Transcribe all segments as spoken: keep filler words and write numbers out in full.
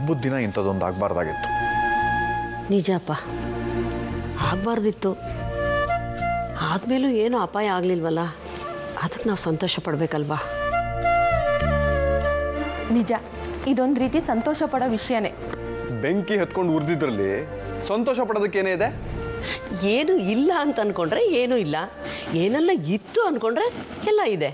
ಹಬ್ಬದ ದಿನ ಇಂಥದ್ದೊಂದು ಆಗಬಾರ್ದಾಗಿತ್ತು. ನಿಜಪ್ಪ, ಆಗಬಾರ್ದಿತ್ತು. ಆದ್ಮೇಲೂ ಏನೂ ಅಪಾಯ ಆಗಲಿಲ್ವಲ್ಲ, ಅದಕ್ಕೆ ನಾವು ಸಂತೋಷ ಪಡಬೇಕಲ್ವಾ? ನಿಜ, ಇದೊಂದು ರೀತಿ ಸಂತೋಷ ಪಡೋ ವಿಷಯನೇ. ಬೆಂಕಿ ಹತ್ಕೊಂಡು ಉರಿದಿದ್ರಲ್ಲಿ ಸಂತೋಷ ಪಡೋದಕ್ಕೇನೇ ಇದೆ? ಏನು ಇಲ್ಲ ಅಂತ ಅನ್ಕೊಂಡ್ರೆ ಏನೂ ಇಲ್ಲ, ಏನೆಲ್ಲ ಇತ್ತು ಅನ್ಕೊಂಡ್ರೆ ಎಲ್ಲ ಇದೆ.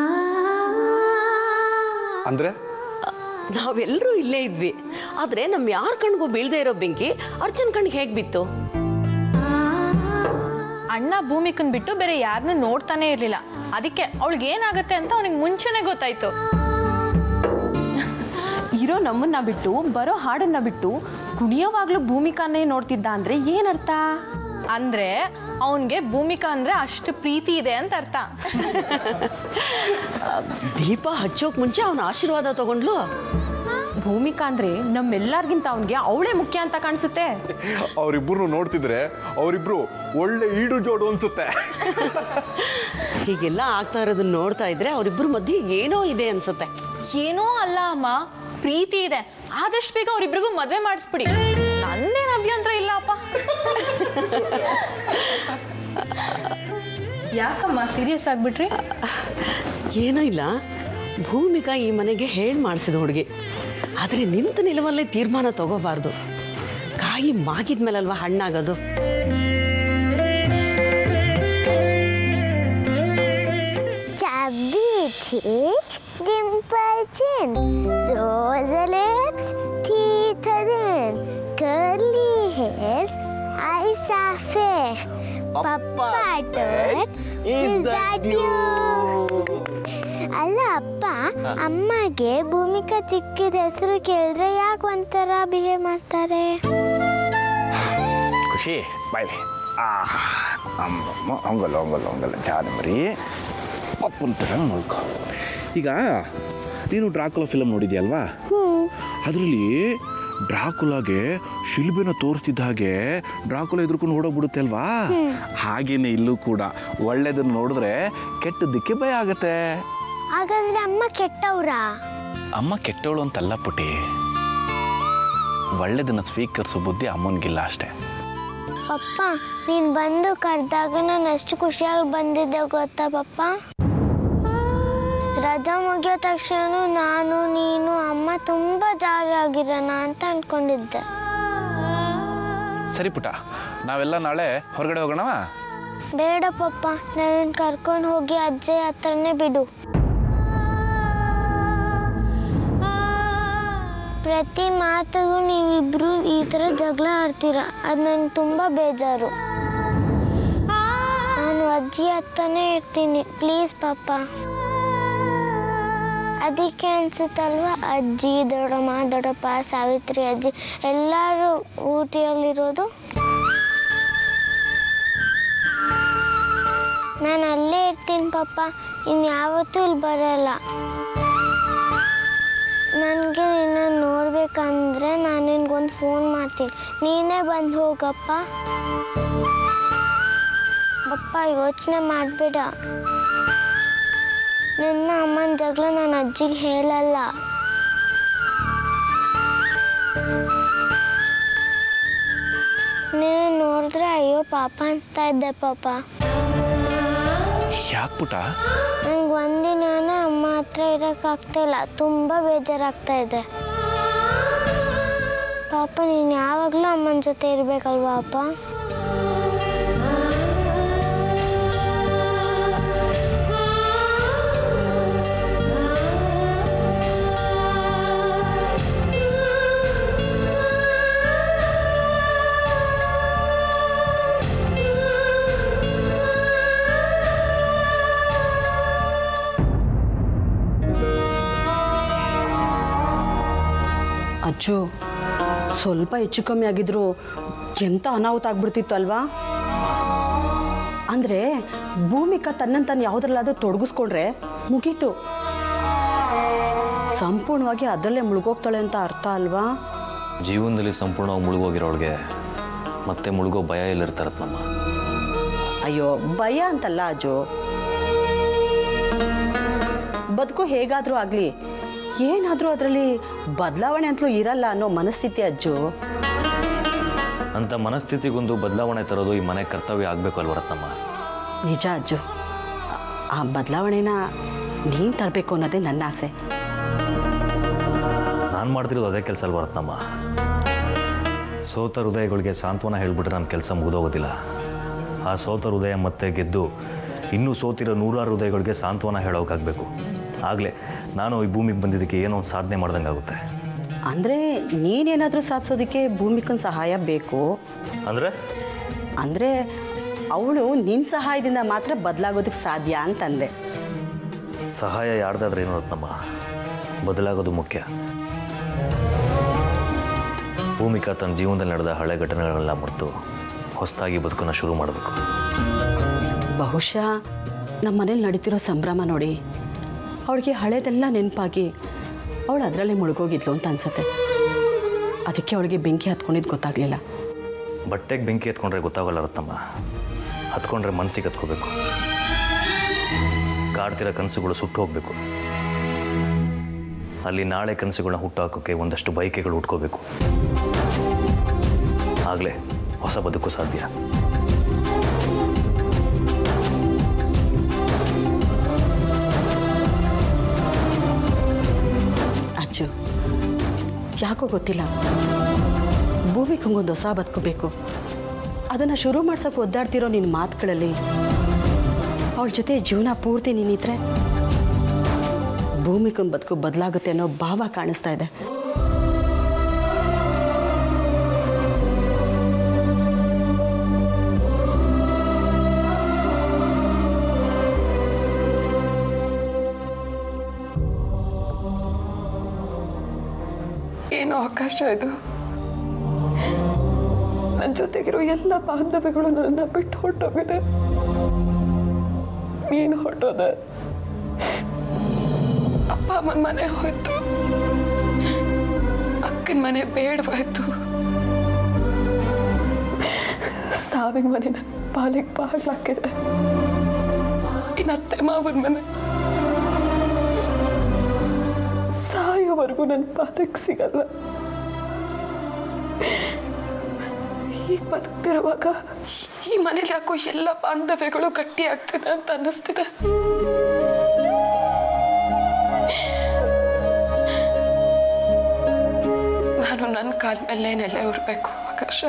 ಅಂದ್ರೆ ನಾವೆಲ್ಲರೂ ಇಲ್ಲೇ ಇದ್ವಿ, ಆದರೆ ನಮ್ಮ ಯಾರ ಕಣ್ಗೂ ಬೀಳದೆ ಇರೋ ಬೆಂಕಿ ಅರ್ಜುನ್ ಕಣ್ಣಿಗೆ ಹೇಗೆ ಬಿತ್ತು? ಅಣ್ಣ ಭೂಮಿಕನ್ ಬಿಟ್ಟು ಬೇರೆ ಯಾರನ್ನೂ ನೋಡ್ತಾನೆ ಇರಲಿಲ್ಲ. ಅದಕ್ಕೆ ಅವಳಿಗೆ ಏನಾಗುತ್ತೆ ಅಂತ ಅವನಿಗೆ ಮುಂಚೆನೆ ಗೊತ್ತಾಯ್ತು. ಇರೋ ನಮ್ಮನ್ನ ಬಿಟ್ಟು ಬರೋ ಹಾಡನ್ನ ಬಿಟ್ಟು ಕುಣಿಯೋವಾಗ್ಲೂ ಭೂಮಿಕಾನೇ ನೋಡ್ತಿದ್ದ ಅಂದ್ರೆ ಏನರ್ಥ? ಅಂದ್ರೆ ಅವನ್ಗೆ ಭೂಮಿಕಾ ಅಂದ್ರೆ ಅಷ್ಟು ಪ್ರೀತಿ ಇದೆ ಅಂತ ಅರ್ಥ. ದೀಪ ಹಚ್ಚೋಕ್ ಮುಂಚೆ ಅವನ ಆಶೀರ್ವಾದ ತಗೊಂಡ್ಲು. ಭೂಮಿಕಾ ಅಂದ್ರೆ ನಮ್ಮೆಲ್ಲರಿಗಿಂತ ಅವನ್ಗೆ ಅವಳೇ ಮುಖ್ಯ ಅಂತ ಕಾಣಿಸುತ್ತೆ. ಅವರಿಬ್ರು ನೋಡ್ತಿದ್ರೆ ಅವರಿಬ್ರು ಒಳ್ಳೆ ಈಡು ಜೋಡು ಅನ್ಸುತ್ತೆ. ಹೀಗೆಲ್ಲ ಆಗ್ತಾ ಇರೋದನ್ನ ನೋಡ್ತಾ ಇದ್ರೆ ಅವರಿಬ್ರು ಮಧ್ಯೆ ಏನೋ ಇದೆ ಅನ್ಸುತ್ತೆ. ಏನೋ ಅಲ್ಲ ಅಮ್ಮ, ಪ್ರೀತಿ ಇದೆ. ಆದಷ್ಟು ಬೇಗ ಅವರಿಬ್ರಿಗೂ ಮದ್ವೆ ಮಾಡಿಸ್ಬಿಡಿ, ನಂದೇನು ಅಭ್ಯಂತರ ಇಲ್ಲ ಅಪ್ಪ. ಯಾಕಮ್ಮ ಸೀರಿಯಸ್ ಆಗ್ಬಿಟ್ರಿ? ಏನೂ ಇಲ್ಲ, ಭೂಮಿಕಾ ಈ ಮನೆಗೆ ಹೇಳಿ ಮಾಡಿಸಿದ ಹುಡುಗಿ. ಆದರೆ ನಿಂತ ನಿಲುವಲ್ಲೇ ತೀರ್ಮಾನ ತಗೋಬಾರ್ದು. ಕಾಯಿ ಮಾಗಿದ್ಮೇಲಲ್ವ ಹಣ್ಣಾಗೋದು. Chubby cheeks, dimple chin, rosy lips, teeth are thin, curly hairs, eyes are fair. Papa Tut, is that you? ಅಲ್ಲ ಅಪ್ಪ, ಅಮ್ಮಗೆ ಭೂಮಿಕಾ ಚಿಕ್ಕಿದ ಹೆಸರು ಕೇಳಿದ್ರೆ ಯಾಕೆ ಒಂಥರ ಬಿಹೇವ್ ಮಾಡ್ತಾರೆ? ಖುಷಿ ಬಾಯ್ಲಿ. ಅಮ್ಮಮ್ಮ ಹಂಗಲ್ಲ ಹಂಗಲ್ಲ ಹಂಗಲ್ಲ ಜಾರಿ ಮರಿ ಅಪ್ಪನ ಥರ ನೋಡ್ಕೊ. ಈಗ ನೀನು ಡ್ರಾಕುಲಾ ಫಿಲಮ್ ನೋಡಿದ್ಯಲ್ವಾ? ಅದರಲ್ಲಿ ಡ್ರಾಕುಲಾಗೆ ಶಿಲ್ಬೆನ ತೋರಿಸ್ತಿದ್ದ ಹಾಗೆ ಡ್ರಾಕುಲಾ ಎದುರ್ಕೊಂಡು ಓಡೋಗ್ಬಿಡುತ್ತೆ ಅಲ್ವಾ? ಹಾಗೇನೆ ಇಲ್ಲೂ ಕೂಡ ಒಳ್ಳೇದನ್ನು ನೋಡಿದ್ರೆ ಕೆಟ್ಟದ್ದಕ್ಕೆ ಭಯ ಆಗತ್ತೆ. ಹಾಗಾದ್ರೆ ಅಮ್ಮ ಕೆಟ್ಟವ್ರಾ? ಅಮ್ಮ ಕೆಟ್ಟವಳು ಅಂತಲ್ಲ ಪುಟಿ, ಒಳ್ಳೇದನ್ನ ಸ್ವೀಕರಿಸೋ ಬುದ್ಧಿ ಅಮ್ಮನಿಗಿಲ್ಲ ಅಷ್ಟೇ. ಪಪ್ಪ, ನೀನು ಬಂದು ಕರೆದಾಗ ನಾನು ಎಷ್ಟು ಖುಷಿಯಾಗಿ ಬಂದಿದ್ದೆ ಗೊತ್ತಾ ಪಪ್ಪ? ರಜಾ ಮುಗಿಯೋ ತಕ್ಷಣ ನಾನು ನೀನು ಅಮ್ಮ ತುಂಬ ಜಾಲಿಯಾಗಿರೋಣ ಅಂತ ಅನ್ಕೊಂಡಿದ್ದೆ. ಸರಿ ಪುಟ, ನಾವೆಲ್ಲ ನಾಳೆ ಹೊರಗಡೆ ಹೋಗೋಣವಾ? ಬೇಡ ಪಪ್ಪ, ನನ್ನ ಕರ್ಕೊಂಡು ಹೋಗಿ ಅಜ್ಜಿ ಹತ್ರನೇ ಬಿಡು. ಪ್ರತಿ ಮಾತಿಗೂ ನೀವಿಬ್ರು ಈ ಥರ ಜಗಳ ಆಡ್ತೀರ, ಅದು ನನಗೆ ತುಂಬ ಬೇಜಾರು. ನಾನು ಅಜ್ಜಿ ಹತ್ರನೇ ಇರ್ತೀನಿ, ಪ್ಲೀಸ್ ಪಪ್ಪ. ಅದಕ್ಕೆ ಅನ್ಸುತ್ತಲ್ವ ಅಜ್ಜಿ, ದೊಡ್ಡಮ್ಮ, ದೊಡ್ಡಪ್ಪ, ಸಾವಿತ್ರಿ ಅಜ್ಜಿ ಎಲ್ಲರೂ ಊಟಿಯಲ್ಲಿರೋದು. ನಾನು ಅಲ್ಲೇ ಇರ್ತೀನಿ ಪಪ್ಪ, ಇನ್ಯಾವತ್ತೂ ಇಲ್ಲಿ ಬರಲ್ಲ. ನನಗೆ ನಿನ್ನ ನೋಡ್ಬೇಕಂದ್ರೆ ನಾನು ನಿನ್ಗೊಂದು ಫೋನ್ ಮಾಡ್ತೀನಿ, ನೀನೇ ಬಂದು ಹೋಗಪ್ಪ. ಪಪ್ಪ ಯೋಚನೆ ಮಾಡಬೇಡ. ನನ್ನ ಅಮ್ಮನ ಜಗಳ ನಾನು ಅಜ್ಜಿಗೆ ಹೇಳಲ್ಲ. ನೀನು ನೋಡಿದ್ರೆ ಅಯ್ಯೋ ಪಾಪ ಅನಿಸ್ತಾ ಇದ್ದೆ ಪಾಪ. ಯಾಕೆ ಪುಟ? ನನಗೆ ಒಂದಿನ ಅಮ್ಮ ಹತ್ರ ಇರೋಕ್ಕಾಗ್ತಾಯಿಲ್ಲ, ತುಂಬ ಬೇಜಾರಾಗ್ತಾ ಇದೆ ಪಾಪ. ನೀನು ಯಾವಾಗಲೂ ಅಮ್ಮನ ಜೊತೆ ಇರಬೇಕಲ್ವಾ ಅಪ್ಪ? ಅಜ್ಜು, ಸ್ವಲ್ಪ ಹೆಚ್ಚು ಕಮ್ಮಿ ಆಗಿದ್ರು ಎಂಥ ಅನಾಹುತ ಆಗ್ಬಿಡ್ತಿತ್ತು ಅಲ್ವಾ? ಅಂದರೆ ಭೂಮಿಕಾ ತನ್ನನ್ನು ತಾನು ಯಾವುದ್ರಲ್ಲಾದ್ರೂ ತೊಡಗಿಸ್ಕೊಂಡ್ರೆ ಮುಗೀತು, ಸಂಪೂರ್ಣವಾಗಿ ಅದರಲ್ಲೇ ಮುಳುಗೋಗ್ತಾಳೆ ಅಂತ ಅರ್ಥ ಅಲ್ವಾ? ಜೀವನದಲ್ಲಿ ಸಂಪೂರ್ಣವಾಗಿ ಮುಳುಗೋಗಿರೋಳಿಗೆ ಮತ್ತೆ ಮುಳುಗೋ ಭಯ ಎಲ್ಲಿರ್ತಾರತ್ನಮ್ಮ. ಅಯ್ಯೋ, ಭಯ ಅಂತಲ್ಲ ಅಜ್ಜು, ಬದುಕು ಹೇಗಾದರೂ ಆಗಲಿ ಏನಾದರೂ ಅದರಲ್ಲಿ ಬದಲಾವಣೆ ಅಂತಲೂ ಇರಲ್ಲ ಅನ್ನೋ ಮನಸ್ಥಿತಿ ಅಜ್ಜು. ಅಂಥ ಮನಸ್ಥಿತಿಗೊಂದು ಬದಲಾವಣೆ ತರೋದು ಈ ಮನೆ ಕರ್ತವ್ಯ ಆಗಬೇಕು ಅಲ್ವ ರತ್ನಮ್ಮ? ನಿಜ ಅಜ್ಜು, ಆ ಬದಲಾವಣೆನ ನೀನು ತರಬೇಕು ಅನ್ನೋದೇ ನನ್ನ ಆಸೆ. ನಾನು ಮಾಡ್ತಿರೋದು ಅದೇ ಕೆಲಸ ಅಲ್ವ ರತ್ನಮ್ಮ? ಸೋತ ಹೃದಯಗಳಿಗೆ ಸಾಂತ್ವನ ಹೇಳಿಬಿಟ್ರೆ ನನ್ನ ಕೆಲಸ ಮುಗಿದೋಗೋದಿಲ್ಲ. ಆ ಸೋತ ಹೃದಯ ಮತ್ತೆ ಗೆದ್ದು ಇನ್ನೂ ಸೋತಿರೋ ನೂರಾರು ಹೃದಯಗಳಿಗೆ ಸಾಂತ್ವನ ಹೇಳೋಕ್ಕಾಗಬೇಕು. ಆಗಲೇ ನಾನು ಈ ಭೂಮಿಗೆ ಬಂದಿದ್ದಕ್ಕೆ ಏನೋ ಒಂದು ಸಾಧನೆ ಮಾಡ್ದಂಗೆ ಆಗುತ್ತೆ. ಅಂದರೆ ನೀನೇನಾದರೂ ಸಾಧಿಸೋದಕ್ಕೆ ಭೂಮಿಕನ ಸಹಾಯ ಬೇಕು. ಅಂದರೆ ಅಂದರೆ ಅವಳು ನಿನ್ನ ಸಹಾಯದಿಂದ ಮಾತ್ರ ಬದಲಾಗೋದಕ್ಕೆ ಸಾಧ್ಯ ಅಂತಂದೆ. ಸಹಾಯ ಯಾರ್ದಾದ್ರೆ ಏನೋ ರತ್ನಮ್ಮ, ಬದಲಾಗೋದು ಮುಖ್ಯ. ಭೂಮಿಕಾ ತನ್ನ ಜೀವನದಲ್ಲಿ ನಡೆದ ಹಳೆ ಘಟನೆಗಳನ್ನೆಲ್ಲ ಮರೆತು ಹೊಸದಾಗಿ ಬದುಕನ್ನು ಶುರು ಮಾಡಬೇಕು. ಬಹುಶಃ ನಮ್ಮ ಮನೇಲಿ ನಡೀತಿರೋ ಸಂಭ್ರಮ ನೋಡಿ ಅವಳಿಗೆ ಹಳೇದೆಲ್ಲ ನೆನಪಾಗಿ ಅವಳು ಅದರಲ್ಲೇ ಮುಳುಗೋಗಿದ್ಲು ಅಂತ ಅನ್ಸುತ್ತೆ. ಅದಕ್ಕೆ ಅವಳಿಗೆ ಬೆಂಕಿ ಹತ್ಕೊಂಡಿದ್ದು ಗೊತ್ತಾಗಲಿಲ್ಲ. ಬಟ್ಟೆಗೆ ಬೆಂಕಿ ಹತ್ಕೊಂಡ್ರೆ ಗೊತ್ತಾಗಲ್ಲ ರತ್ನಮ್ಮ, ಹತ್ಕೊಂಡ್ರೆ ಮನಸ್ಸಿಗೆ ಹತ್ಕೋಬೇಕು. ಕಾಡ್ತಿರೋ ಕನಸುಗಳು ಸುಟ್ಟು ಹೋಗಬೇಕು. ಅಲ್ಲಿ ನಾಳೆ ಕನಸುಗಳನ್ನ ಹುಟ್ಟು ಹಾಕೋಕ್ಕೆ ಒಂದಷ್ಟು ಬಯಕೆಗಳು ಹುಟ್ಕೋಬೇಕು. ಆಗಲೇ ಹೊಸ ಬದುಕು ಸಾಧ್ಯ. ಅಜ್ಜು, ಯಾಕೋ ಗೊತ್ತಿಲ್ಲ, ಭೂಮಿಕಂಗೊಂದು ಹೊಸ ಬದುಕಬೇಕು. ಅದನ್ನು ಶುರು ಮಾಡ್ಸೋಕೆ ಒದ್ದಾಡ್ತಿರೋ ನಿನ್ನ ಮಾತುಗಳಲ್ಲಿ ಅವಳ ಜೊತೆ ಜೀವನ ಪೂರ್ತಿ ನೀನಿದ್ರೆ ಭೂಮಿಕನ ಬದುಕು ಬದಲಾಗುತ್ತೆ ಅನ್ನೋ ಭಾವ ಕಾಣಿಸ್ತಾ ಇದೆ. ಏನೋ ಆಕಾಶ ಇದು, ನನ್ನ ಜೊತೆಗಿರೋ ಎಲ್ಲ ಬಾಂಧವ್ಯಗಳು ನನ್ನ ಬಿಟ್ಟು ಹೊರಟೋಗಿದೆ. ನೀನು ಹೊರಟೋದೆ, ಅಪ್ಪ ಅಮ್ಮನ ಮನೆ ಹೋಯ್ತು, ಅಕ್ಕನ ಮನೆ ಬೇಡವಾಯ್ತು, ಸಾವಿನ ಮನೆ ನನ್ನ ಪಾಲಿಗೆ ಬಾಗ್ಲಾಕಿದೆ. ಇನ್ನು ಅತ್ತೆ ಮಾವನ ಮನೆ ಸಾಯೋವರೆಗೂ ನನ್ನ ಪಾದಕ್ಕೆ ಸಿಗಲ್ಲ. ಈಗ ಬದುಕ್ತಿರುವಾಗ ಈ ಮನೇಲಿ ಯಾಕೋ ಎಲ್ಲ ಬಾಂಧವ್ಯಗಳು ಗಟ್ಟಿ ಆಗ್ತಿದೆ ಅಂತ ಅನ್ನಿಸ್ತಿದೆ. ನಾನು ನನ್ನ ಕಾಲ ಮೇಲೆ ನೆಲೆ ಉರ್ಬೇಕು ಆಕಾಶ.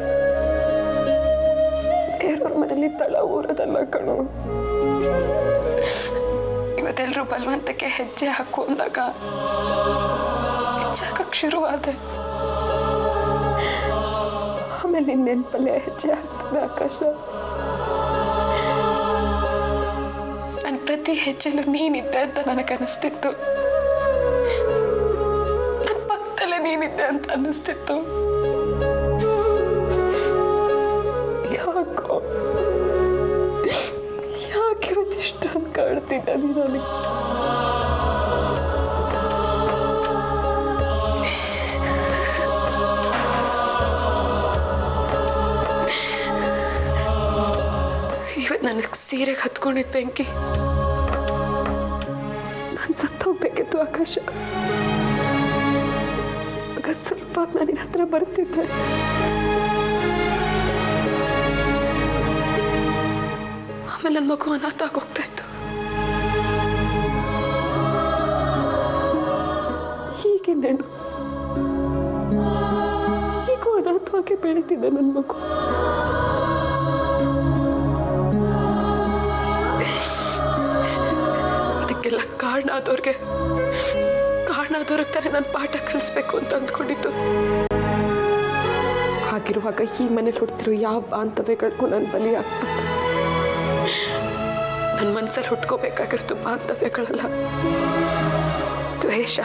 ಬೇರೆಯವ್ರ ಮನೇಲಿ ತಳ ಊರದಲ್ಲ ಕಣು. ಇವತ್ತೆಲ್ಲರೂ ಬಲವಂತಕ್ಕೆ ಹೆಜ್ಜೆ ಹಾಕು ಅಂದಾಗ ಹೆಜ್ಜೆ ಹಾಕಕ್ಕೆ ಶುರುವಾದೆ. ಆಮೇಲೆ ನಿನ್ನ ನೆನಪಲ್ಲೇ ಹೆಜ್ಜೆ ಆಗ್ತದೆ ಆಕಾಶ. ನನ್ನ ಪ್ರತಿ ಹೆಜ್ಜೆಲ್ಲೂ ನೀನಿದ್ದೆ ಅಂತ ನನಗನ್ನಿಸ್ತಿತ್ತು. ನನ್ನ ಪಕ್ಕದಲ್ಲೇ ನೀನಿದ್ದೆ ಅಂತ ಅನ್ನಿಸ್ತಿತ್ತು. ಯಾಕೋ ಯಾಕೆ ಇವತ್ತಿಷ್ಟು ಅಂತ ಕಾಡ್ತಿದ್ದ ನೀ ನನಗೆ. ಇವತ್ತು ನನಗೆ ಸೀರೆಗೆ ಹತ್ಕೊಂಡಿದ್ದ ಬೆಂಕಿ ನಾನು ಸತ್ತೋಗ್ಬೇಕಿತ್ತು ಆಕಾಶ. ಆಗ ಸ್ವಲ್ಪ ನಾನು ನಿನ್ನ ಹತ್ರ ಬರ್ತಿದ್ದೆ. ಆಮೇಲೆ ನನ್ನ ಮಗು ಅನಾಥ ಆಗೋಗ್ತಾ ಇತ್ತು. ಹೀಗಿಂದೇನು ಹೀಗೂ ಅನಾಥವಾಗಿ ಬೆಳೀತಿದ್ದೆ ನನ್ನ ಮಗು. ಅದಕ್ಕೆಲ್ಲ ಕಾರಣ ಆದವ್ರಿಗೆ ಕಾರಣ ಆದವ್ರಿಗೆ ತಾನೇ ನಾನು ಪಾಠ ಕಲಿಸ್ಬೇಕು ಅಂತ ಅಂದ್ಕೊಂಡಿದ್ದು. ಹಾಗಿರುವಾಗ ಈ ಮನೇಲಿ ಹುಡ್ತಿರೋ ಯಾವ ಬಾಂಧವ್ಯಗಳಿಗೂ ನಾನು ಬಲಿ ಆಗ್ತದೆ. ನನ್ನ ಮನಸ್ಸಲ್ಲಿ ಹುಟ್ಕೋಬೇಕಾಗಿರೋದು ಬಾಂಧವ್ಯಗಳಲ್ಲ, ದ್ವೇಷ.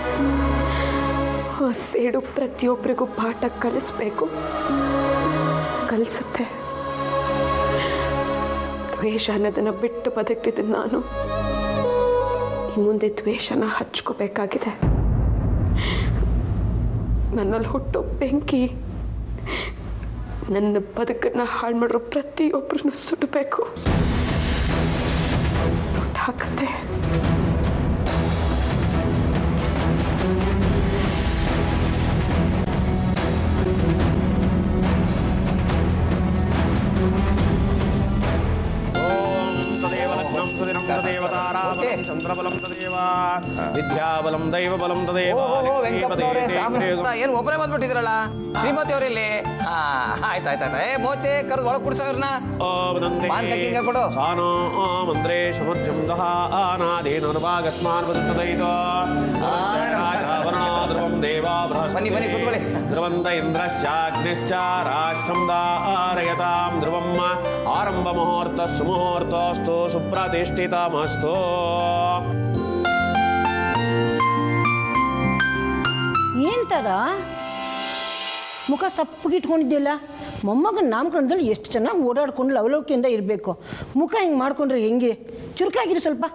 ಆ ಸೇಡು ಪ್ರತಿಯೊಬ್ಬರಿಗೂ ಪಾಠ ಕಲಿಸ್ಬೇಕು, ಕಲಿಸುತ್ತೆ. ದ್ವೇಷ ಅನ್ನೋದನ್ನ ಬಿಟ್ಟು ಬದುಕ್ತಿದ್ದೆ ನಾನು. ಮುಂದೆ ದ್ವೇಷನ ಹಚ್ಕೋಬೇಕಾಗಿದೆ. ನನ್ನಲ್ಲಿ ಹುಟ್ಟೋ ಬೆಂಕಿ ನನ್ನ ಬದುಕನ್ನ ಹಾಳು ಮಾಡಿರೋ ಪ್ರತಿಯೊಬ್ಬರನ್ನು ಸುಡಬೇಕು. ಸುಟ್ಟು ಹಾಕತ್ತೆ. ಬಲಂ ತದೇವ ವಿದ್ಯಾ ಬಲಂ ದೈವ ಬಲಂ ತದೇವ. ಏನು ಒಬ್ಬರೇ ಬಂದ್ಬಿಟ್ಟಿದ್ರಲ್ಲ ಶ್ರೀಮತಿ ಅವರಲ್ಲಿ. ಹಾ ಆಯ್ತು ಆಯ್ತು ಆಯ್ತು. ಏ ಮೋಚೆ ಕರೆದು ಒಳಗೆ ಕುಡ್ಸೋರ್ನ ಕೊಡು. ಸಾನೋ ಮಂತ್ರೇ ಸಮರ್ಜಂ ದಹ ಆನಾದೇನ ಭಾಗಸ್ಮಾನ್ ಬದುಕದೈತೋ ಧ್ರುವಂ ದೇವಾ ಬನ್ನಿ ಬನ್ನಿ ಕೂತ್ಕೊಳ್ಳಿ. ಧ್ರುವಂತ ಇಂದ್ರಶ್ಚಾಗ್ನಿಶ್ಚ ರಾಷ್ಟ್ರಂ ದಾರಯತಾಂ ಧ್ರುವಂ ಆರಂಭ ಮುಹೂರ್ತ ಸುಮುಹೂರ್ತೋಸ್ತು ಸುಪ್ರತಿಷ್ಠಿತಮಸ್ತು. ಏನ್ ತರ ಮುಖ ಸಪ್ಪಗಿಟ್ಕೊಂಡಿದ್ದಿಲ್ಲ? ಮೊಮ್ಮಗನ ನಾಮಕರಣದಲ್ಲಿ ಎಷ್ಟು ಚೆನ್ನಾಗಿ ಓಡಾಡ್ಕೊಂಡು ಲವಲವಿಕೆಯಿಂದ ಇರಬೇಕು. ಮುಖ ಹಿಂಗೆ ಮಾಡ್ಕೊಂಡ್ರೆ ಹೆಂಗೆ? ಚುರುಕಾಗಿರಿ ಸ್ವಲ್ಪ.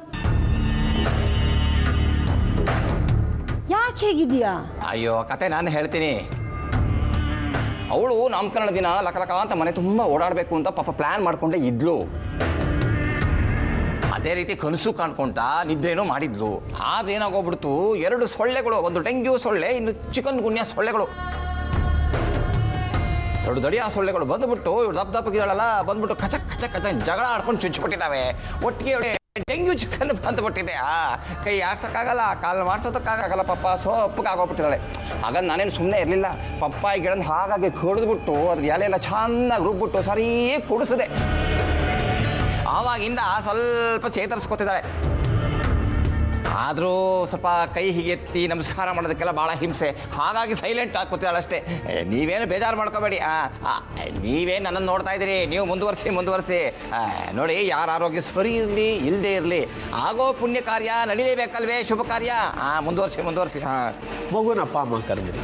ಯಾಕೆ ಹೇಗಿದೆಯಾ? ಅಯ್ಯೋ ಕತೆ ನಾನು ಹೇಳ್ತೀನಿ. ಅವಳು ನಾಮಕರಣ ದಿನ ಲಕಲಕ ಅಂತ ಮನೆ ತುಂಬ ಓಡಾಡಬೇಕು ಅಂತ ಪಾಪ ಪ್ಲ್ಯಾನ್ ಮಾಡ್ಕೊಂಡೆ ಇದ್ಲು. ಅದೇ ರೀತಿ ಕನಸು ಕಾಣ್ಕೊಂತ ನಿದ್ರೇನೋ ಮಾಡಿದ್ಲು. ಆದ್ರೆ ಏನಾಗೋಗ್ಬಿಡ್ತು, ಎರಡು ಸೊಳ್ಳೆಗಳು, ಒಂದು ಡೆಂಗ್ಯೂ ಸೊಳ್ಳೆ, ಇನ್ನು ಚಿಕನ್ ಗುನ್ಯಾ ಸೊಳ್ಳೆಗಳು, ಎರಡು ದಡಿಯ ಸೊಳ್ಳೆಗಳು ಬಂದುಬಿಟ್ಟು ಇವ್ರು ದಪ್ಪ ದಪ್ಪಗಿದ್ದಾಳಲ್ಲ ಬಂದ್ಬಿಟ್ಟು ಕಚಕ್ ಕಚಕ್ ಕಚಕ್ ಜಗಳ ಆಡ್ಕೊಂಡು ಚುಚ್ಚಿಬಿಟ್ಟಿದ್ದಾವೆ. ಒಟ್ಟಿಗೆ ಡೆಂಗ್ಯೂ ಚಿಕನ್ ಬಂದುಬಿಟ್ಟಿದೆ. ಆ ಕೈ ಆಡ್ಸೋಕ್ಕಾಗಲ್ಲ, ಕಾಲು ಮಾಡ್ಸೋದಕ್ಕಾಗಲ್ಲ. ಪಪ್ಪ ಸೊಪ್ಪಗೆ ಆಗೋಗ್ಬಿಟ್ಟಿದ್ದಾಳೆ. ಹಾಗಾಗಿ ನಾನೇನು ಸುಮ್ಮನೆ ಇರಲಿಲ್ಲ. ಪಪ್ಪಾಯಿ ಗಿಡನ ಹಾಗಾಗಿ ಕಡಿದ್ಬಿಟ್ಟು ಅದ್ರ ಎಲೆ ಎಲ್ಲ ಚೆನ್ನಾಗಿ ರುಬ್ಬಿಟ್ಟು ಸರಿ ಕುಡಿಸಿದೆ. ಆವಾಗಿಂದ ಸ್ವಲ್ಪ ಚೇತರಿಸ್ಕೊತಿದ್ದಾಳೆ. ಆದರೂ ಸ್ವಲ್ಪ ಕೈ ಹೀಗೆ ಎತ್ತಿ ನಮಸ್ಕಾರ ಮಾಡೋದಕ್ಕೆಲ್ಲ ಭಾಳ ಹಿಂಸೆ. ಹಾಗಾಗಿ ಸೈಲೆಂಟ್ ಆಗಿ ಕೂತಿದ್ದಾಳೆ ಅಷ್ಟೇ. ನೀವೇನು ಬೇಜಾರು ಮಾಡ್ಕೋಬೇಡಿ. ನೀವೇನು ನನ್ನನ್ನು ನೋಡ್ತಾ ಇದ್ದೀರಿ, ನೀವು ಮುಂದುವರಿಸಿ ಮುಂದುವರಿಸಿ ನೋಡಿ. ಯಾರ ಆರೋಗ್ಯ ಸರಿ ಇರಲಿ ಇಲ್ಲದೆ ಇರಲಿ, ಆಗೋ ಪುಣ್ಯ ಕಾರ್ಯ ನಡೀಲೇಬೇಕಲ್ವೇ, ಶುಭ ಕಾರ್ಯ. ಹಾಂ ಮುಂದುವರಿಸಿ ಮುಂದುವರಿಸಿ. ಹಾಂ ಮಗುನ ಅಪ್ಪ ಅಮ್ಮ ಕರೆದಿರಿ.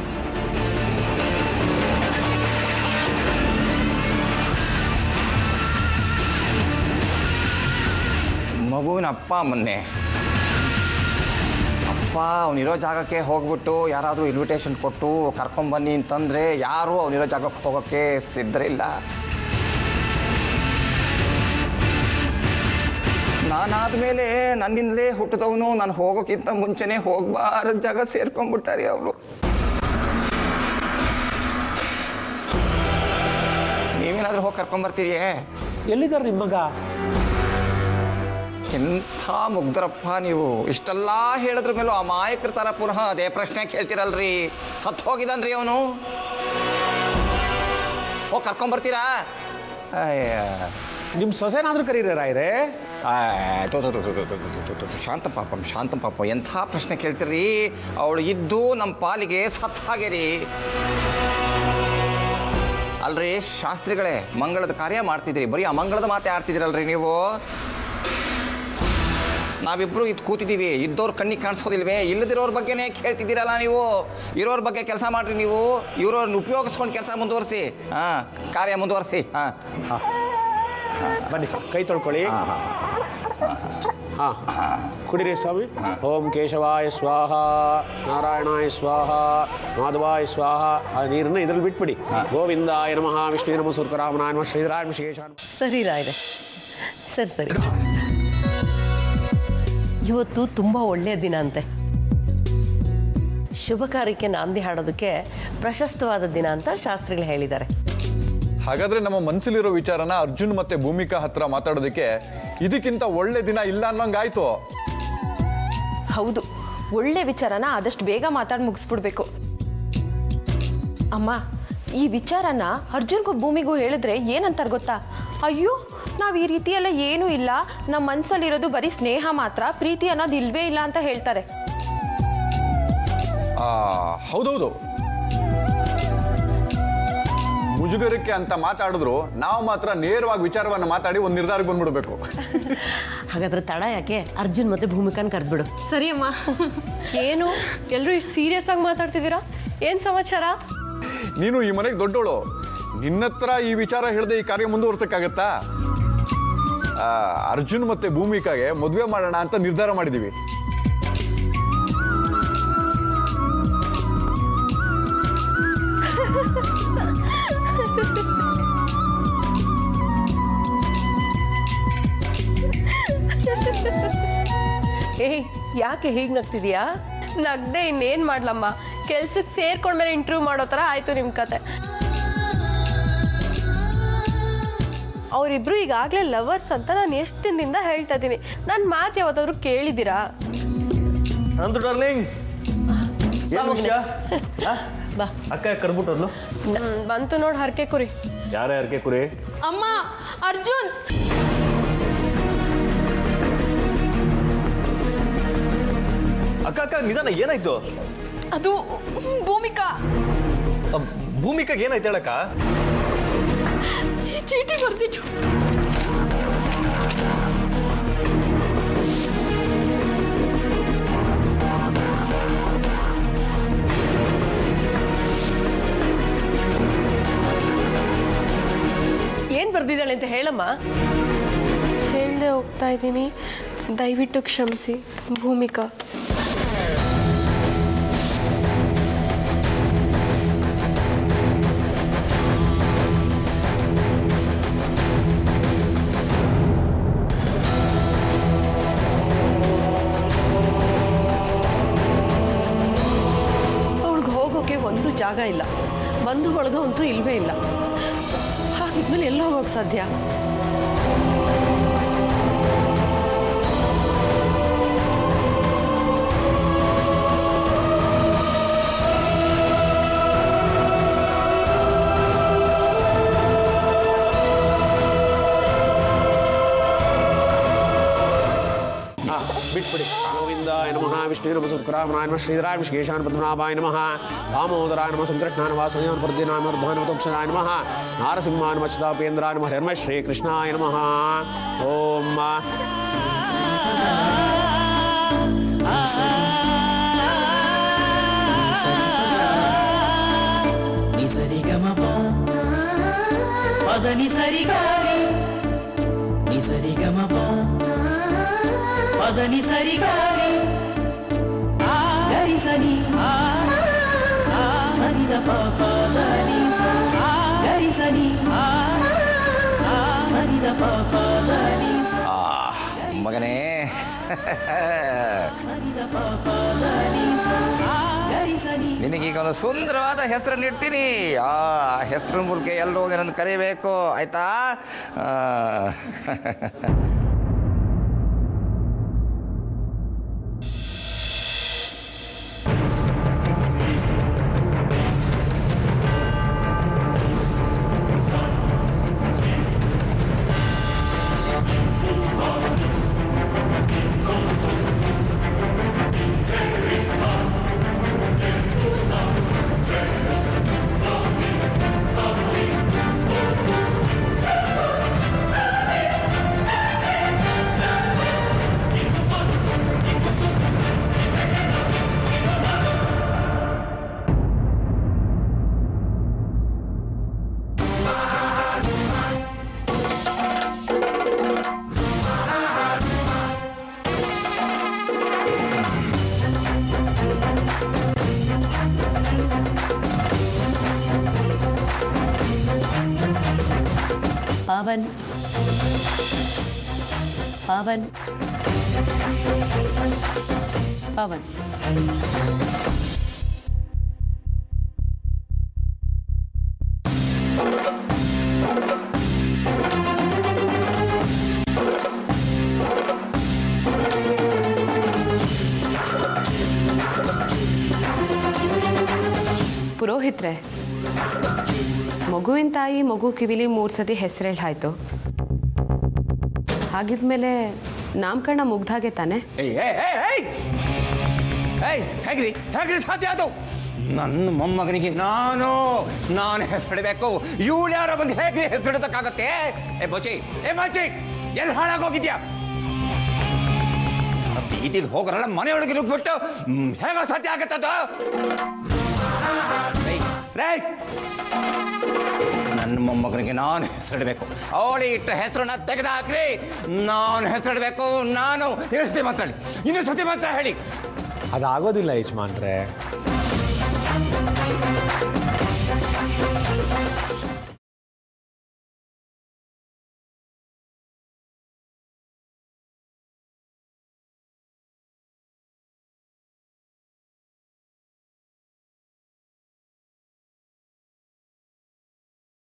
ಮಗುವಿನ ಅಪ್ಪ ಮೊನ್ನೆ ಅಪ್ಪ ಅವನಿರೋ ಜಾಗಕ್ಕೆ ಹೋಗ್ಬಿಟ್ಟು ಯಾರಾದರೂ ಇನ್ವಿಟೇಷನ್ ಕೊಟ್ಟು ಕರ್ಕೊಂಬನ್ನಿ ಅಂತಂದರೆ ಯಾರೂ ಅವನಿರೋ ಜಾಗಕ್ಕೆ ಹೋಗೋಕ್ಕೆ ಸಿದ್ಧರಿಲ್ಲ. ನಾನಾದ ಮೇಲೆ ನನ್ನಿಂದಲೇ ಹುಟ್ಟಿದವನು ನಾನು ಹೋಗೋಕ್ಕಿಂತ ಮುಂಚೆನೇ ಹೋಗಬಾರದ ಜಾಗ ಸೇರ್ಕೊಂಡ್ಬಿಟ್ಟಾರೆ ಅವರು. ನೀವೇನಾದರೂ ಹೋಗಿ ಕರ್ಕೊಂಬರ್ತೀರಿಯೇ? ಎಲ್ಲಿದ್ದಾರೆ ನಿಮ್ಮ ಮಗ? ಎಂಥ ಮುಗ್ಧರಪ್ಪ ನೀವು. ಇಷ್ಟೆಲ್ಲ ಹೇಳಿದ್ರ ಮೇಲೂ ಅಮಾಯಕರ ಥರ ಪುನಃ ಅದೇ ಪ್ರಶ್ನೆ ಕೇಳ್ತೀರಲ್ರಿ. ಸತ್ತು ಹೋಗಿದ್ದಾನ್ರಿ ಅವನು. ಹೋಗಿ ಕರ್ಕೊಂಬರ್ತೀರಾ? ನಿಮ್ಮ ಸೊಸೆನಾದ್ರೂ ಕರೀರ ರಾಯ್ರೆ? ಶಾಂತ ಪಾಪಂ ಶಾಂತ ಪಾಪ ಎಂಥ ಪ್ರಶ್ನೆ ಕೇಳ್ತೀರಿ. ಅವಳು ಇದ್ದು ನಮ್ಮ ಪಾಲಿಗೆ ಸತ್ತು ಹಾಗೇರಿ. ಅಲ್ರಿ ಶಾಸ್ತ್ರಿಗಳೇ, ಮಂಗಳದ ಕಾರ್ಯ ಮಾಡ್ತಿದ್ರಿ, ಬರೀ ಅಮಂಗಳದ ಮಾತೆ ಆಡ್ತಿದ್ದೀರಲ್ರಿ ನೀವು. ನಾವಿಬ್ಬರು ಇದು ಕೂತಿದ್ದೀವಿ, ಇದ್ದವ್ರ ಕಣ್ಣಿಗೆ ಕಾಣಿಸೋದಿಲ್ವೇ? ಇಲ್ಲದಿರೋರ ಬಗ್ಗೆನೇ ಕೇಳ್ತಿದ್ದೀರಲ್ಲ ನೀವು. ಇರೋರ ಬಗ್ಗೆ ಕೆಲಸ ಮಾಡಿರಿ ನೀವು. ಇವ್ರವ್ರನ್ನ ಉಪಯೋಗಿಸ್ಕೊಂಡು ಕೆಲಸ ಮುಂದುವರಿಸಿ. ಹಾಂ ಕಾರ್ಯ ಮುಂದುವರಿಸಿ. ಹಾಂ ಹಾಂ ಬನ್ನಿ, ಕೈ ತೊಳ್ಕೊಳ್ಳಿ. ಹಾಂ ಕುಡಿರಿ ಸ್ವಾಮಿ. ಓಂ ಕೇಶವಾಯ ಸ್ವಾಹ, ನಾರಾಯಣಾಯ ಸ್ವಾಹ, ಮಾಧವಾಯ ಸ್ವಾಹ. ಆ ನೀರನ್ನು ಇದ್ರಲ್ಲಿ ಬಿಟ್ಬಿಡಿ. ಗೋವಿಂದಾಯ ನಮಃ, ವಿಷ್ಣು ನಮಃ, ಸುರ್ಕರಾಮನಾಯ ನಮಃ, ಶ್ರೀಧರಾಯ ನಮಃ, ಶೇಷಾಯ ನಮಃ. ಸರಿ ರಾಯ್ರೆ, ಸರಿ ಸರಿ. ಇವತ್ತು ತುಂಬ ಒಳ್ಳೆಯ ದಿನ ಅಂತೆ. ಶುಭ ಕಾರ್ಯಕ್ಕೆ ನಾಂದಿ ಹಾಡೋದಕ್ಕೆ ಪ್ರಶಸ್ತವಾದ ದಿನ ಅಂತ ಶಾಸ್ತ್ರಿಗಳು ಹೇಳಿದ್ದಾರೆ. ಹಾಗಾದ್ರೆ ನಮ್ಮ ಮನಸ್ಸಲ್ಲಿರೋ ವಿಚಾರನ ಅರ್ಜುನ್ ಮತ್ತೆ ಭೂಮಿಕಾ ಹತ್ರ ಮಾತಾಡೋದಕ್ಕೆ ಇದಕ್ಕಿಂತ ಒಳ್ಳೆ ದಿನ ಇಲ್ಲ ಅನ್ನೋಂಗಾಯ್ತು. ಹೌದು, ಒಳ್ಳೆ ವಿಚಾರನ ಆದಷ್ಟು ಬೇಗ ಮಾತಾಡಿ ಮುಗಿಸ್ಬಿಡ್ಬೇಕು. ಅಮ್ಮ, ಈ ವಿಚಾರನ ಅರ್ಜುನ್ಗೂ ಭೂಮಿಗೂ ಹೇಳಿದ್ರೆ ಏನಂತಾರೆ ಗೊತ್ತಾ? ಅಯ್ಯೋ, ನಾವು ಈ ರೀತಿ ಎಲ್ಲ ಏನೂ ಇಲ್ಲ, ನಮ್ಮ ಮನಸ್ಸಲ್ಲಿರೋದು ಬರೀ ಸ್ನೇಹ ಮಾತ್ರ, ಪ್ರೀತಿ ಅನ್ನೋದು ಇಲ್ವೇ ಇಲ್ಲ ಅಂತ ಹೇಳ್ತಾರೆ. ಹೌದೌದು, ಮುಜುಗರಕ್ಕೆ ಅಂತ ಮಾತಾಡಿದ್ರು ನಾವು ಮಾತ್ರ ನೇರವಾಗಿ ವಿಚಾರವನ್ನು ಮಾತಾಡಿ ಒಂದು ನಿರ್ಧಾರಕ್ಕೆ ಬಂದ್ಬಿಡ್ಬೇಕು. ಹಾಗಾದ್ರೆ ತಡ ಯಾಕೆ, ಅರ್ಜುನ್ ಮತ್ತೆ ಭೂಮಿಕಾನ್ ಕರೆದ್ಬಿಡು. ಸರಿ ಅಮ್ಮ. ಏನು ಎಲ್ಲರೂ ಇಷ್ಟು ಸೀರಿಯಸ್ ಆಗಿ ಮಾತಾಡ್ತಿದ್ದೀರಾ? ಏನು ಸಮಾಚಾರ? ನೀನು ಈ ಮನೆಗೆ ದೊಡ್ಡೋಳು, ನಿನ್ನತ್ರ ಈ ವಿಚಾರ ಹೇಳದೆ ಈ ಕಾರ್ಯ ಮುಂದುವರ್ಸಕ್ಕಾಗತ್ತಾ? ಅರ್ಜುನ್ ಮತ್ತೆ ಭೂಮಿಕಾಗೆ ಮದುವೆ ಮಾಡೋಣ ಅಂತ ನಿರ್ಧಾರ ಮಾಡಿದೀವಿ. ಏಯ್, ಯಾಕೆ ಹೀಗೆ ನಗ್ತಿದ್ಯಾ? ನಗ್ದೆ ಇನ್ನೇನ್ ಮಾಡ್ಲಮ್ಮ, ಕೆಲ್ಸಕ್ಕೆ ಸೇರ್ಕೊಂಡ್ಮೇಲೆ ಇಂಟರ್ವ್ಯೂ ಮಾಡೋ ಥರ ಆಯ್ತು ನಿಮ್ಮ ಕತೆ. ಅವರಿಬ್ರು ಈಗಾಗಲೇ ಲವರ್ಸ್ ಅಂತ ನಾನು ಎಷ್ಟು ದಿನದಿಂದ ಹೇಳ್ತಾ ಇದ್ದೀನಿ. ನನ್ನ ಮಾತು ಯಾವತ್ತಾದ್ರೂ ಕೇಳಿದ್ದೀರಾ? ನಂದು ಡಾರ್ಲಿಂಗ್ ಏನು ವಿಷಯ ಬಾ ಅಕ್ಕ ಕರ್ಬಿಟ್ಟದ್ಲು ಬಂತು ನೋಡಿ ಹರಕೆ ಕುರಿ ಯಾರೇ ಹರಕೆ ಕುರಿ ಅಮ್ಮ ಅರ್ಜುನ್ ಅಕ್ಕ ಅಕ್ಕ ನಿಧಾನ ಏನಾಯ್ತು ಅದು ಭೂಮಿಕಾ ಭೂಮಿಕಾಗ ಏನಾಯ್ತು ಹೇಳಕ್ಕ ಚೀಟಿ ಬರ್ದಿಟ್ಟು ಏನ್ ಬರ್ದಿದ್ದಾಳೆ ಅಂತ ಹೇಳಮ್ಮ. ಹೇಳದೆ ಹೋಗ್ತಾ ಇದ್ದೀನಿ, ದಯವಿಟ್ಟು ಕ್ಷಮಿಸಿ ಭೂಮಿಕಾ. ಅವಳಿಗೆ ಹೋಗೋಕೆ ಒಂದು ಜಾಗ ಇಲ್ಲ, ಬಂಧು ಬಳಗ ಅಂತೂ ಇಲ್ವೇ ಇಲ್ಲ. ಹಾಗಿದ್ಮೇಲೆ ಎಲ್ಲ ಹೋಗೋಕೆ ಸಾಧ್ಯ? ಬಿಟ್ಬಿಡಿ. ಗೋವಿಂದಾಯ ನಮಃ ವಿಷ್ಣು ನಮ ಸುಕ್ರಾಮನಾಯ ನಮಃ ಶ್ರೀಧರಾಯ ನಮಃ ಶೇಷಾನ ಪದ್ಮನಾಭಾಯ ನಮಃ ದಾಮೋದರಾಯ ನಮಃ ಸಂಕೃಷ್ಣಾಯ ನಮಃ ಸಂಯೋನ ಪ್ರದ್ಯನಾಯ ನಮಃ ರ್ಧನವತೋಕ್ಷಣಾಯ ನಮಃ ನಾರಸಿಂಹಾಯ ನಮಃ ಚಿತಾಪೇಂದ್ರಾಯ ನಮಃ ಹರ್ಮ ಶ್ರೀಕೃಷ್ಣಾಯ ನಮಃ. ಓಂ ನಿಸರಿ ಗಮಪ ಪದ ನಿಸರಿ ಗಾರಿ ನಿಸರಿ ಗಮಪ ಪದ ನಿಸರಿ ಗಾರಿ ಗರಿ ಸನಿ ಸನಿ ದ ಪ ನಿ ಗರಿ ಸನಿ ಸನಿ ದ ಪ ನಿ ಮಗನೇ ನಿನಗೀಗ ಒಂದು ಸುಂದರವಾದ ಹೆಸರನ್ನು ಇಡ್ತೀನಿ. ಆ ಹೆಸರು ಮೂಲಕ ಎಲ್ಲರೂ ನನ್ನನ್ನು ಕರಿಬೇಕು, ಆಯ್ತಾ? ಪಾವನ್ ಪಾವನ್ ಪಾವನ್ ಪುರೋಹಿತ್ರೆ, ಮಗುವಿನ ತಾಯಿ ಮಗು ಕಿವಿಲಿ ಮೂರು ಸತಿ ಹೆಸರೇಳಿ ಆಯ್ತು. ಹಾಗಿದ್ಮೇಲೆ ನಾಮಕರಣ ಮುಗ್ದಾಗೆ ತಾನೆ? ಹೇಗ್ರಿ ಹೇಗ್ರಿ ಸಾಧ್ಯ ಅದು? ನನ್ನ ಮೊಮ್ಮಗನಿಗೆ ನಾನು ನಾನು ಹೆಸರಿಡಬೇಕು, ಇವಳು ಯಾರೋ ಬಂದು ಹೇಗೆ ಹೆಸರಿಡೋದಕ್ಕಾಗತ್ತೆ? ಏ ಬೋಚಿ ಏ ಬಾಚಿ ಎಲ್ಲಿ ಹಾಳಾಗೋಗಿದ್ಯಾ? ಬೀದಿಲಿ ಹೋಗೋರಲ್ಲ ಮನೆಯೊಳಗೆ ನುಗ್ಬಿಟ್ಟು ಹೇಗೋ ಸಾಧ್ಯ ಆಗತ್ತದು? ನನ್ನ ಮೊಮ್ಮಗನಿಗೆ ನಾನು ಹೆಸರಿಡಬೇಕು, ಅವಳಿ ಇಟ್ಟ ಹೆಸರನ್ನ ತೆಗೆದುಹಾಕ್ರಿ. ನಾನು ಹೆಸರಿಡಬೇಕು, ನಾನು ಎಷ್ಟು ಸತಿ ಮಾತಾಡಿ, ಇನ್ನು ಸತಿ ಮಾತ್ರ ಹೇಳಿ. ಅದಾಗೋದಿಲ್ಲ ಯಜಮಾನ್ರೆ.